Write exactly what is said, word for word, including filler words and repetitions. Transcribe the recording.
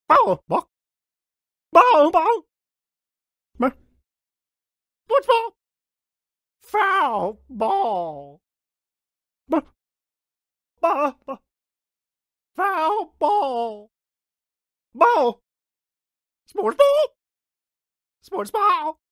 Ball, ball, ball, ball. What's ball? Foul ball. Ball, ball, ball. Foul ball. Ball. Sports ball. Sports ball.